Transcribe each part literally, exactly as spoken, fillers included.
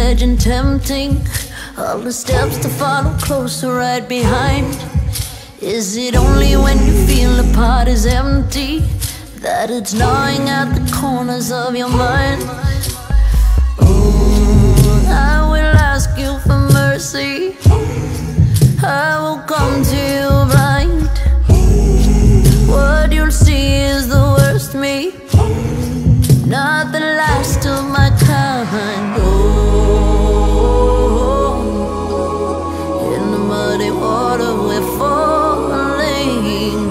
edge and tempting, all the steps to follow closer right behind. Is it only when you feel the pot is empty that it's gnawing at the corners of your mind? Oh, I will ask you for mercy, I will come to you blind. What you'll see is the worst me, not the last of my kind. Oh, in the muddy water we're falling.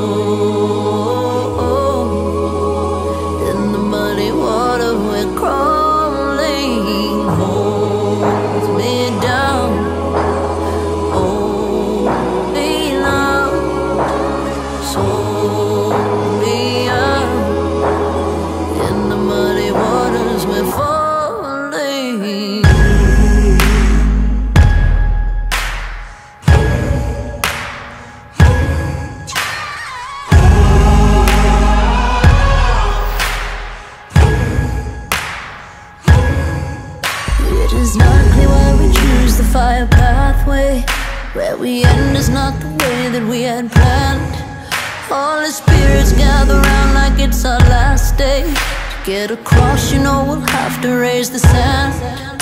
Oh, in the muddy water we're crawling. Hold me down, hold me loud, so it is not clear why we choose the fire pathway. Where we end is not the way that we had planned. All the spirits gather round like it's our last day. To get across, you know we'll have to raise the sand.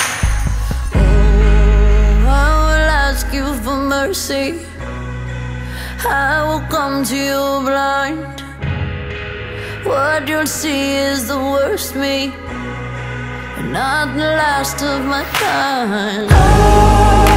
Oh, I will ask you for mercy, I will come to you blind. What you'll see is the worst me, not the last of my kind.